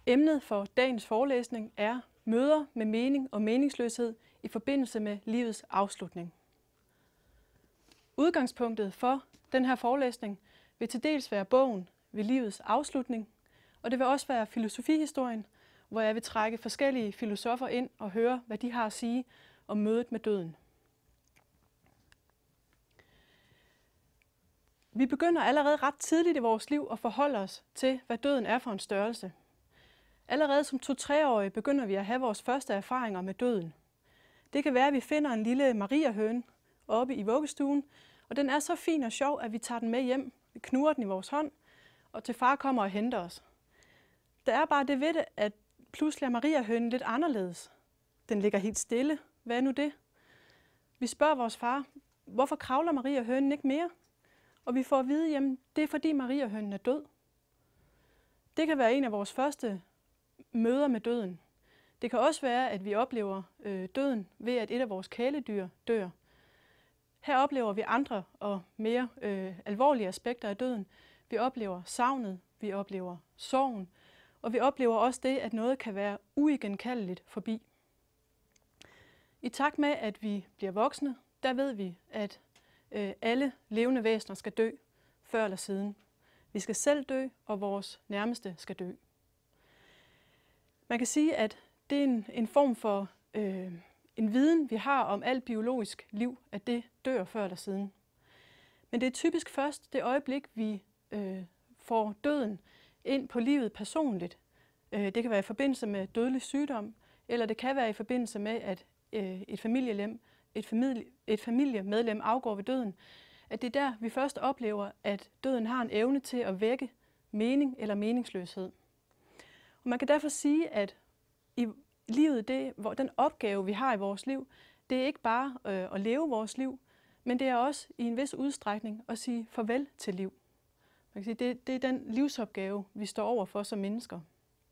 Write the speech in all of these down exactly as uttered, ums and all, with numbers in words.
Emnet for dagens forelæsning er møder med mening og meningsløshed i forbindelse med livets afslutning. Udgangspunktet for den her forelæsning vil til dels være bogen ved livets afslutning, og det vil også være filosofihistorien, hvor jeg vil trække forskellige filosofer ind og høre, hvad de har at sige om mødet med døden. Vi begynder allerede ret tidligt i vores liv at forholde os til, hvad døden er for en størrelse. Allerede som to-treårige begynder vi at have vores første erfaringer med døden. Det kan være, at vi finder en lille Maria-høne oppe i vuggestuen, og den er så fin og sjov, at vi tager den med hjem. Vi knurrer den i vores hånd, og til far kommer og henter os. Der er bare det ved det, at pludselig er Maria-hønen lidt anderledes. Den ligger helt stille. Hvad er nu det? Vi spørger vores far, hvorfor kravler Maria-hønen ikke mere? Og vi får at vide, at det er fordi Maria-hønen er død. Det kan være en af vores første møder med døden. Det kan også være, at vi oplever øh, døden ved, at et af vores kæledyr dør. Her oplever vi andre og mere øh, alvorlige aspekter af døden. Vi oplever savnet, vi oplever sorgen, og vi oplever også det, at noget kan være uigenkaldeligt forbi. I takt med, at vi bliver voksne, der ved vi, at øh, alle levende væsener skal dø, før eller siden. Vi skal selv dø, og vores nærmeste skal dø. Man kan sige, at det er en, en form for øh, en viden, vi har om alt biologisk liv, at det dør før eller siden. Men det er typisk først det øjeblik, vi øh, får døden ind på livet personligt. Øh, det kan være i forbindelse med dødelig sygdom, eller det kan være i forbindelse med, at øh, et, familielem, et, familie, et familiemedlem afgår ved døden. At det er der, vi først oplever, at døden har en evne til at vække mening eller meningsløshed. Og man kan derfor sige, at i livet, det, hvor den opgave, vi har i vores liv, det er ikke bare øh, at leve vores liv, men det er også i en vis udstrækning at sige farvel til liv. Man kan sige, det, det er den livsopgave, vi står over for som mennesker.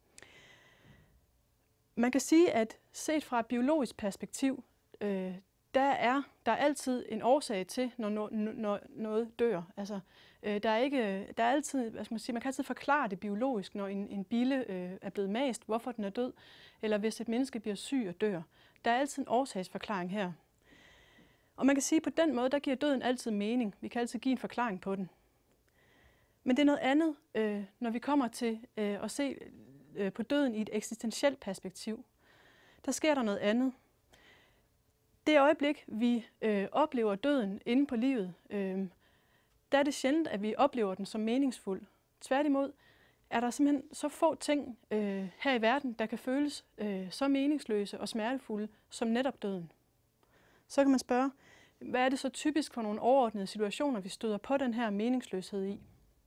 Man kan sige, at set fra et biologisk perspektiv, øh, der er der er altid en årsag til, når, no, når noget dør. Altså, øh, der er ikke, der er altid, hvad skal man sige, man kan altid forklare det biologisk, når en, en bille øh, er blevet mast, hvorfor den er død, eller hvis et menneske bliver syg og dør. Der er altid en årsagsforklaring her. Og man kan sige, at på den måde, der giver døden altid mening. Vi kan altid give en forklaring på den. Men det er noget andet, øh, når vi kommer til øh, at se øh, på døden i et eksistentielt perspektiv. Der sker der noget andet. Det øjeblik, vi øh, oplever døden inde på livet, øh, der er det sjældent, at vi oplever den som meningsfuld. Tværtimod er der simpelthen så få ting øh, her i verden, der kan føles øh, så meningsløse og smertefulde som netop døden. Så kan man spørge, hvad er det så typisk for nogle overordnede situationer, vi støder på den her meningsløshed i?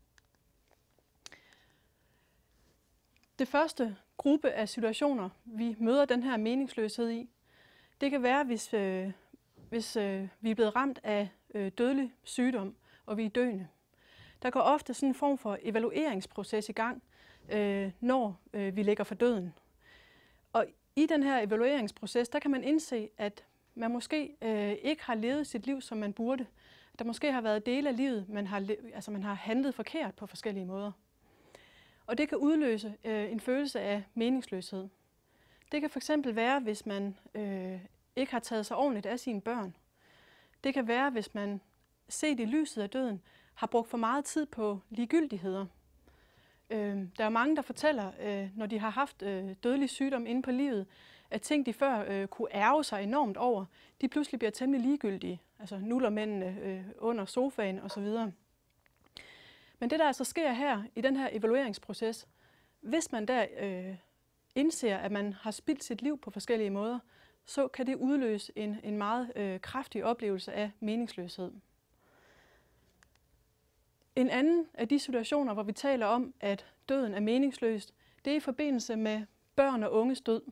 Det første gruppe af situationer, vi møder den her meningsløshed i, det kan være, hvis, øh, hvis øh, vi er blevet ramt af øh, dødelig sygdom, og vi er døende. Der går ofte sådan en form for evalueringsproces i gang, øh, når øh, vi ligger for døden. Og i den her evalueringsproces, der kan man indse, at man måske øh, ikke har levet sit liv, som man burde. Der måske har været dele af livet, man har, altså man har handlet forkert på forskellige måder. Og det kan udløse øh, en følelse af meningsløshed. Det kan fx være, hvis man øh, ikke har taget sig ordentligt af sine børn. Det kan være, hvis man set i lyset af døden har brugt for meget tid på ligegyldigheder. Øh, der er mange, der fortæller, øh, når de har haft øh, dødelig sygdom inde på livet, at ting, de før øh, kunne ærge sig enormt over, de pludselig bliver temmelig ligegyldige. Altså nuller mændene øh, under sofaen osv. Men det, der altså sker her i den her evalueringsproces, hvis man der øh, indser, at man har spildt sit liv på forskellige måder, så kan det udløse en, en meget øh, kraftig oplevelse af meningsløshed. En anden af de situationer, hvor vi taler om, at døden er meningsløs, det er i forbindelse med børn og unges død.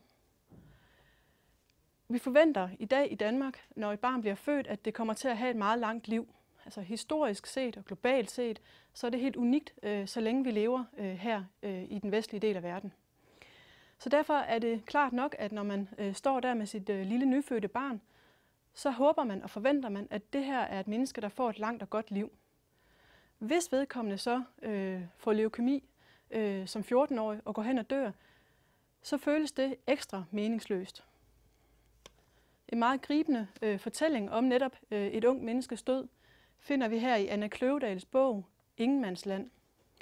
Vi forventer i dag i Danmark, når et barn bliver født, at det kommer til at have et meget langt liv. Altså historisk set og globalt set, så er det helt unikt, øh, så længe vi lever øh, her øh, i den vestlige del af verden. Så derfor er det klart nok, at når man øh, står der med sit øh, lille nyfødte barn, så håber man og forventer man, at det her er et menneske, der får et langt og godt liv. Hvis vedkommende så øh, får leukæmi øh, som fjorten-årig og går hen og dør, så føles det ekstra meningsløst. En meget gribende øh, fortælling om netop øh, et ung menneskes død finder vi her i Anna Kløvedals bog Ingenmandsland.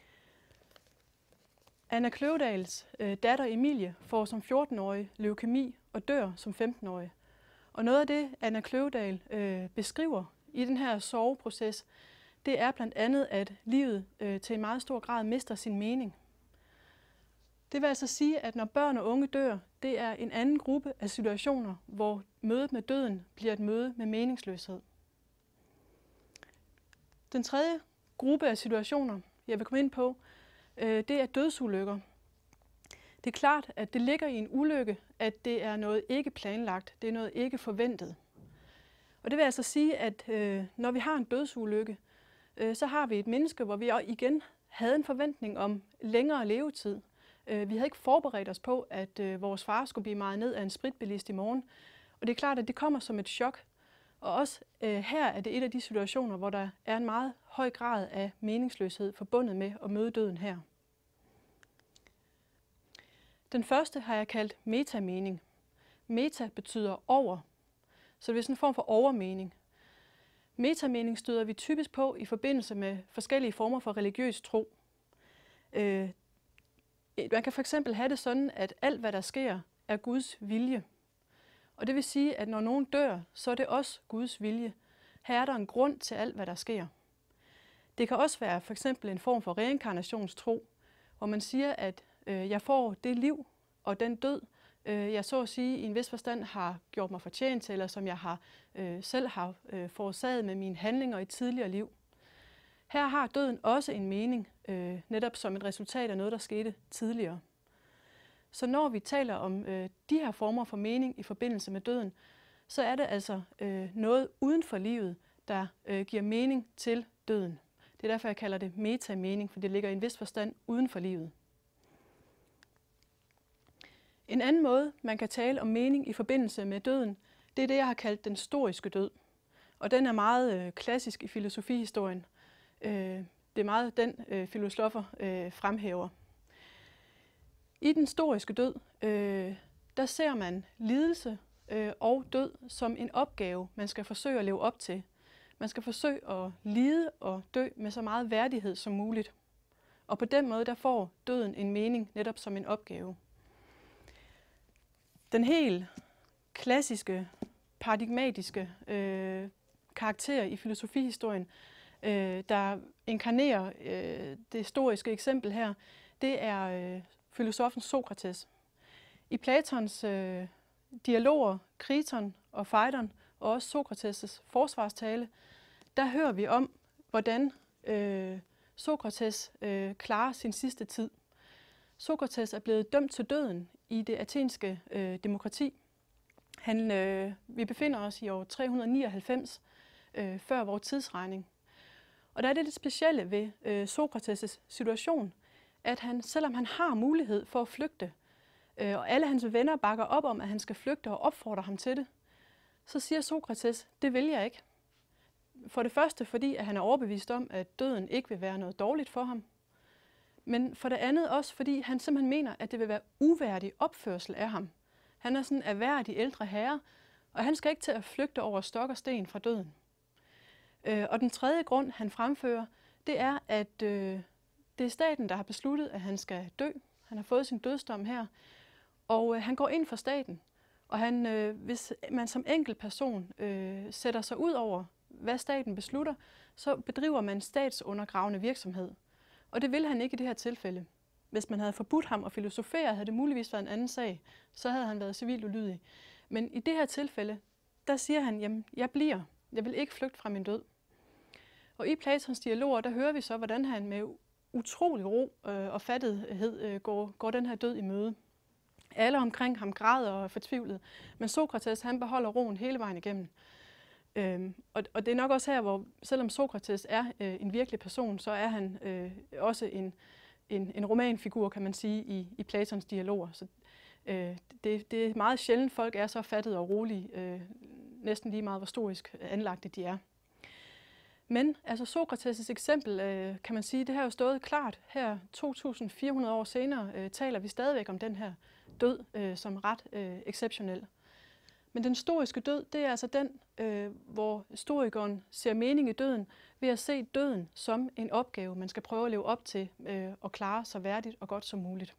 Anna Kløvedals øh, datter Emilie får som fjorten-årig leukemi og dør som femten-årig. Og noget af det, Anna Kløvedal øh, beskriver i den her sorgproces, det er blandt andet, at livet øh, til en meget stor grad mister sin mening. Det vil altså sige, at når børn og unge dør, det er en anden gruppe af situationer, hvor mødet med døden bliver et møde med meningsløshed. Den tredje gruppe af situationer, jeg vil komme ind på, øh, det er dødsulykker. Det er klart, at det ligger i en ulykke, at det er noget ikke planlagt, det er noget ikke forventet. Og det vil altså sige, at øh, når vi har en dødsulykke, øh, så har vi et menneske, hvor vi igen havde en forventning om længere levetid. Øh, vi havde ikke forberedt os på, at øh, vores far skulle blive meget ned af en spritbilist i morgen. Og det er klart, at det kommer som et chok. Og også øh, her er det et af de situationer, hvor der er en meget høj grad af meningsløshed forbundet med at møde døden her. Den første har jeg kaldt metamening. Meta betyder over, så det er sådan en form for overmening. Metamening støder vi typisk på i forbindelse med forskellige former for religiøs tro. Øh, man kan for eksempel have det sådan, at alt hvad der sker, er Guds vilje. Og det vil sige, at når nogen dør, så er det også Guds vilje. Her er der en grund til alt, hvad der sker. Det kan også være for eksempel en form for reinkarnationstro, hvor man siger, at øh, jeg får det liv og den død, øh, jeg så at sige i en vis forstand har gjort mig fortjent til, eller som jeg har, øh, selv har øh, forårsaget med mine handlinger i tidligere liv. Her har døden også en mening, øh, netop som et resultat af noget, der skete tidligere. Så når vi taler om øh, de her former for mening i forbindelse med døden, så er det altså øh, noget uden for livet, der øh, giver mening til døden. Det er derfor, jeg kalder det metamening, for det ligger i en vis forstand uden for livet. En anden måde, man kan tale om mening i forbindelse med døden, det er det, jeg har kaldt den stoiske død. Og den er meget øh, klassisk i filosofihistorien. Øh, det er meget den, øh, filosofer øh, fremhæver. I den stoiske død, øh, der ser man lidelse øh, og død som en opgave, man skal forsøge at leve op til. Man skal forsøge at lide og dø med så meget værdighed som muligt. Og på den måde, der får døden en mening netop som en opgave. Den helt klassiske, paradigmatiske øh, karakter i filosofihistorien, øh, der inkarnerer øh, det stoiske eksempel her, det er øh, filosofen Sokrates. I Platons øh, dialoger, Kriton og Phaidon, og også Sokrates' forsvarstale, der hører vi om, hvordan øh, Sokrates øh, klarer sin sidste tid. Sokrates er blevet dømt til døden i det athenske øh, demokrati. Han, øh, vi befinder os i år tre hundrede nioghalvfems øh, før vores tidsregning. Og der er det lidt specielle ved øh, Sokrates' situation, at han, selvom han har mulighed for at flygte, øh, og alle hans venner bakker op om, at han skal flygte og opfordrer ham til det, så siger Sokrates, det vil jeg ikke. For det første, fordi at han er overbevist om, at døden ikke vil være noget dårligt for ham. Men for det andet også, fordi han simpelthen mener, at det vil være uværdig opførsel af ham. Han er sådan en erhverdig ældre herre, og han skal ikke til at flygte over stok og sten fra døden. Øh, og den tredje grund, han fremfører, det er, at øh, det er staten, der har besluttet, at han skal dø. Han har fået sin dødsdom her, og øh, han går ind for staten. Og han, øh, hvis man som enkelt person øh, sætter sig ud over, hvad staten beslutter, så bedriver man statsundergravende virksomhed. Og det vil han ikke i det her tilfælde. Hvis man havde forbudt ham at filosofere, havde det muligvis været en anden sag. Så havde han været civilt ulydig. Men i det her tilfælde, der siger han, jamen, jeg bliver. Jeg vil ikke flygte fra min død. Og i Platons dialoger, der hører vi så, hvordan han med utrolig ro øh, og fattighed øh, går, går den her død i møde. Alle omkring ham græder og er fortvivlet, men Sokrates, han beholder roen hele vejen igennem. Øhm, og, og det er nok også her, hvor selvom Sokrates er øh, en virkelig person, så er han øh, også en, en, en romanfigur, kan man sige, i, i Platons dialoger. Så øh, det, det er meget sjældent, folk er så fattede og rolige, øh, næsten lige meget, hvor historisk anlagte de er. Men altså Sokrates' eksempel, øh, kan man sige, det har jo stået klart. Her to tusind fire hundrede år senere øh, taler vi stadigvæk om den her død øh, som ret øh, exceptionel. Men den stoiske død, det er altså den, øh, hvor stoikeren ser mening i døden ved at se døden som en opgave, man skal prøve at leve op til øh, og klare så værdigt og godt som muligt.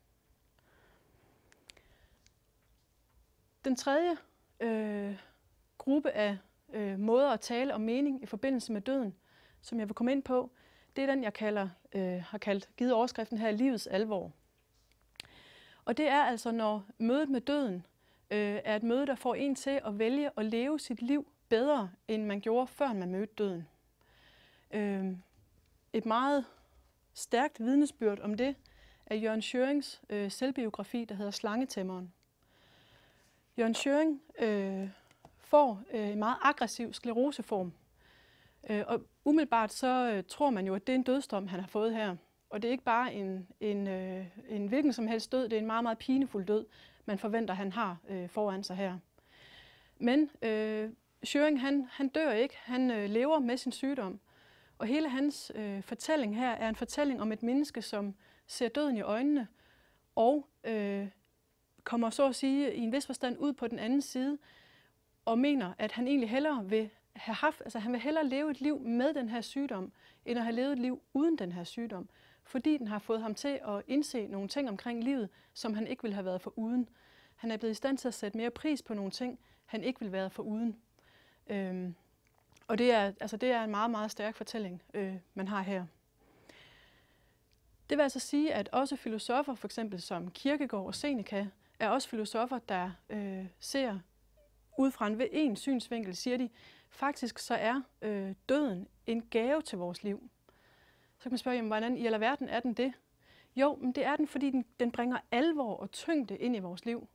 Den tredje øh, gruppe af øh, måder at tale om mening i forbindelse med døden, som jeg vil komme ind på, det er den, jeg kalder, øh, har kaldt, givet overskriften her, livets alvor. Og det er altså, når mødet med døden øh, er et møde, der får en til at vælge at leve sit liv bedre, end man gjorde, før man mødte døden. Øh, et meget stærkt vidnesbyrd om det er Jørgen Schørings øh, selvbiografi, der hedder Slangetæmmeren. Jørgen Schøring øh, får øh, en meget aggressiv skleroseform, øh, og umiddelbart så øh, tror man jo, at det er en dødsdom, han har fået her. Og det er ikke bare en, en, øh, en hvilken som helst død, det er en meget, meget pinefuld død, man forventer, han har øh, foran sig her. Men øh, Schøring, han, han dør ikke, han øh, lever med sin sygdom. Og hele hans øh, fortælling her er en fortælling om et menneske, som ser døden i øjnene, og øh, kommer så at sige i en vis forstand ud på den anden side, og mener, at han egentlig hellere vil have haft, altså han vil hellere leve et liv med den her sygdom, end at have levet et liv uden den her sygdom, fordi den har fået ham til at indse nogle ting omkring livet, som han ikke ville have været foruden. Han er blevet i stand til at sætte mere pris på nogle ting, han ikke ville være foruden. Øhm, og det er, altså det er en meget, meget stærk fortælling, øh, man har her. Det vil altså sige, at også filosofer, for eksempel som Kierkegaard og Seneca, er også filosofer, der øh, ser ud fra en, en synsvinkel, siger de, faktisk så er øh, døden en gave til vores liv. Så kan man spørge, jamen, hvordan i alverden er den det? Jo, men det er den, fordi den, den bringer alvor og tyngde ind i vores liv.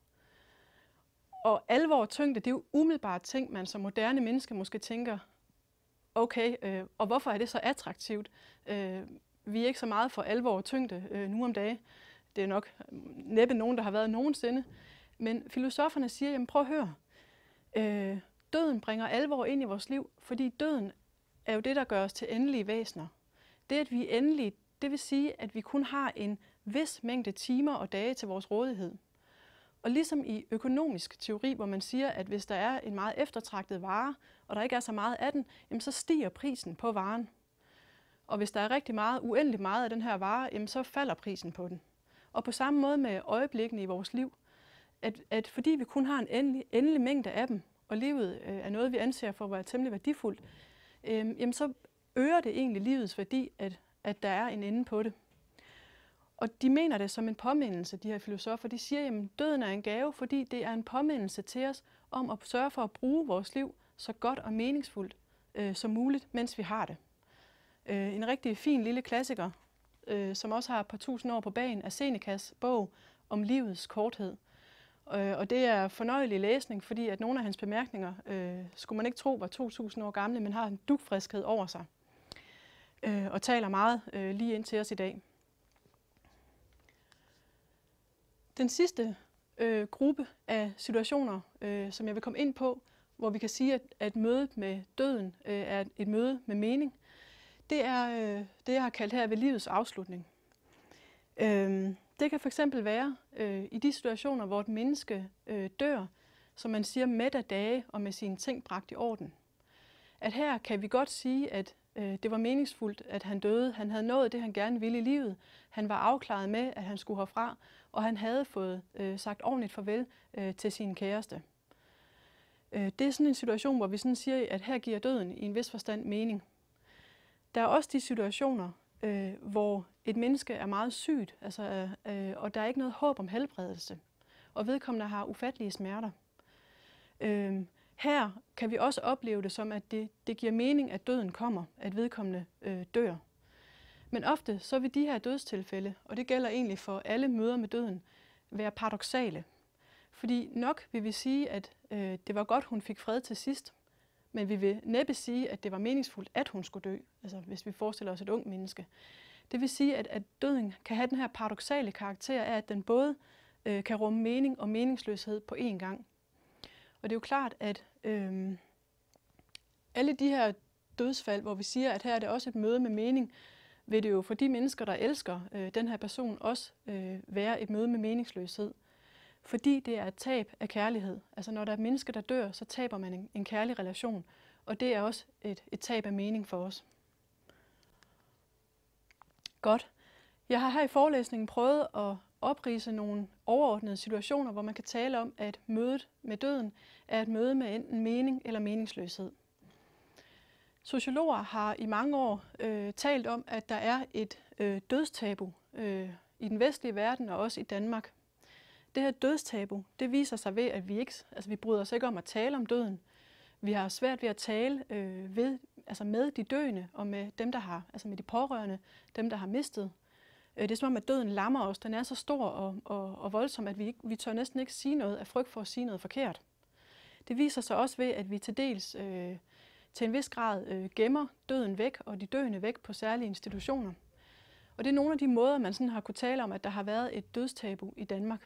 Og alvor og tyngde, det er jo umiddelbart ting, man som moderne menneske måske tænker, okay, øh, og hvorfor er det så attraktivt? Øh, vi er ikke så meget for alvor og tyngde øh, nu om dagen. Det er nok næppe nogen, der har været nogensinde. Men filosoferne siger, jamen prøv at høre, øh, døden bringer alvor ind i vores liv, fordi døden er jo det, der gør os til endelige væsener. Det, at vi er endelige, det vil sige, at vi kun har en vis mængde timer og dage til vores rådighed. Og ligesom i økonomisk teori, hvor man siger, at hvis der er en meget eftertragtet vare, og der ikke er så meget af den, jamen så stiger prisen på varen. Og hvis der er rigtig meget, uendelig meget af den her vare, jamen så falder prisen på den. Og på samme måde med øjeblikkene i vores liv, at, at fordi vi kun har en endelig, endelig mængde af dem, og livet øh, er noget, vi anser for at være temmelig værdifuldt, øh, jamen så øger det egentlig livets værdi, at, at der er en ende på det. Og de mener det som en påmindelse, de her filosofer. De siger, at døden er en gave, fordi det er en påmindelse til os om at sørge for at bruge vores liv så godt og meningsfuldt øh, som muligt, mens vi har det. Øh, en rigtig fin lille klassiker, øh, som også har et par tusind år på bagen, er Senecas bog om livets korthed. Øh, og det er fornøjelig læsning, fordi at nogle af hans bemærkninger øh, skulle man ikke tro var to tusind år gamle, men har en dugfriskhed over sig øh, og taler meget øh, lige ind til os i dag. Den sidste øh, gruppe af situationer, øh, som jeg vil komme ind på, hvor vi kan sige, at, at mødet med døden øh, er et, et møde med mening, det er øh, det, jeg har kaldt her ved livets afslutning. Øh, det kan fx være øh, i de situationer, hvor et menneske øh, dør, som man siger, mæt af dage og med sine ting bragt i orden. At her kan vi godt sige, at øh, det var meningsfuldt, at han døde. Han havde nået det, han gerne ville i livet. Han var afklaret med, at han skulle herfra, og han havde fået øh, sagt ordentligt farvel øh, til sin kæreste. Øh, det er sådan en situation, hvor vi sådan siger, at her giver døden i en vis forstand mening. Der er også de situationer, øh, hvor et menneske er meget sygt, altså, øh, og der er ikke noget håb om helbredelse, og vedkommende har ufattelige smerter. Øh, her kan vi også opleve det som, at det, det giver mening, at døden kommer, at vedkommende øh, dør. Men ofte så vil de her dødstilfælde, og det gælder egentlig for alle møder med døden, være paradoksale. Fordi nok vil vi sige, at øh, det var godt, hun fik fred til sidst, men vi vil næppe sige, at det var meningsfuldt, at hun skulle dø, altså hvis vi forestiller os et ung menneske. Det vil sige, at, at døden kan have den her paradoksale karakter af, at den både øh, kan rumme mening og meningsløshed på én gang. Og det er jo klart, at øh, alle de her dødsfald, hvor vi siger, at her er det også et møde med mening, vil det jo for de mennesker, der elsker øh, den her person, også øh, være et møde med meningsløshed. fordi det er et tab af kærlighed. Altså når der er mennesker, der dør, så taber man en, en kærlig relation, og det er også et, et tab af mening for os. Godt. Jeg har her i forelæsningen prøvet at opridse nogle overordnede situationer, hvor man kan tale om, at mødet med døden er et møde med enten mening eller meningsløshed. Sociologer har i mange år øh, talt om, at der er et øh, dødstabu øh, i den vestlige verden og også i Danmark. Det her dødstabu, det viser sig ved, at vi ikke, altså vi bryder os ikke om at tale om døden. Vi har svært ved at tale øh, ved, altså med de døende og med dem, der har, altså med de pårørende, dem, der har mistet. Det er som om, at døden lammer os. Den er så stor og, og, og voldsom, at vi, ikke, vi tør næsten ikke sige noget af frygt for at sige noget forkert. Det viser sig også ved, at vi til dels øh, til en vis grad øh, gemmer døden væk og de døende væk på særlige institutioner. Og det er nogle af de måder, man sådan har kunne tale om, at der har været et dødstabu i Danmark.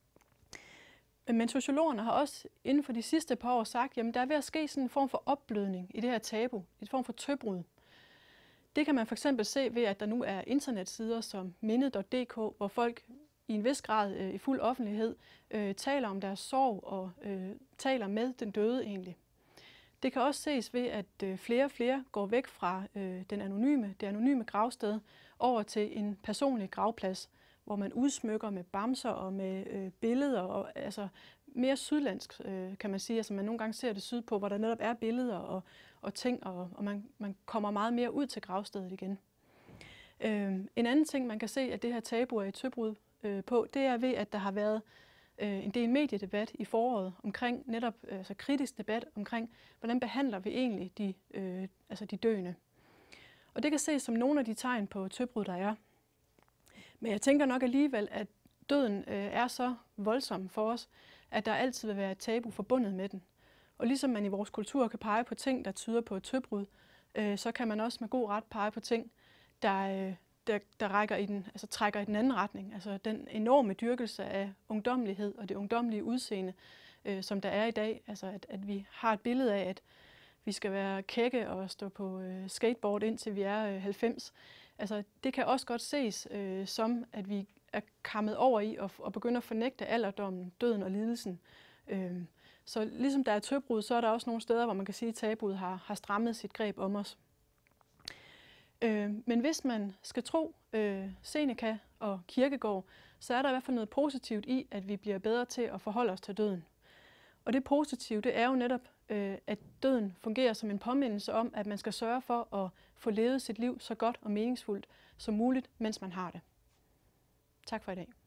Men sociologerne har også inden for de sidste par år sagt, at der er ved at ske sådan en form for opblødning i det her tabu, en form for tøbrud. Det kan man for eksempel se ved, at der nu er internetsider som mindet punktum d k, hvor folk i en vis grad øh, i fuld offentlighed øh, taler om deres sorg og øh, taler med den døde egentlig. Det kan også ses ved, at øh, flere og flere går væk fra øh, den anonyme, det anonyme gravsted over til en personlig gravplads, hvor man udsmykker med bamser og med øh, billeder, og, altså mere sydlandsk øh, kan man sige. Altså man nogle gange ser det sydpå, hvor der netop er billeder og, og ting, og, og man, man kommer meget mere ud til gravstedet igen. Øh, en anden ting, man kan se, at det her tabu er i tøbrud øh, på, det er ved, at der har været øh, en del mediedebat i foråret omkring netop altså kritisk debat omkring, hvordan behandler vi egentlig de, øh, altså de døende. Og det kan ses som nogle af de tegn på tøbrud, der er. Men jeg tænker nok alligevel, at døden øh, er så voldsom for os, at der altid vil være et tabu forbundet med den. Og ligesom man i vores kultur kan pege på ting, der tyder på et tøbrud, øh, så kan man også med god ret pege på ting, der, øh, der, der rækker i den, altså trækker i den anden retning. Altså den enorme dyrkelse af ungdommelighed og det ungdommelige udseende, øh, som der er i dag. Altså at, at vi har et billede af, at vi skal være kække og stå på øh, skateboard indtil vi er øh, halvfems. Altså, det kan også godt ses øh, som, at vi er kommet over i og, og begynder at fornægte alderdommen, døden og lidelsen. Øh, så ligesom der er tøbrud, så er der også nogle steder, hvor man kan sige, at tabuet har, har strammet sit greb om os. Øh, men hvis man skal tro øh, Seneca og Kierkegaard, så er der i hvert fald noget positivt i, at vi bliver bedre til at forholde os til døden. Og det positive, det er jo netop, øh, at døden fungerer som en påmindelse om, at man skal sørge for at få levet sit liv så godt og meningsfuldt som muligt, mens man har det. Tak for i dag.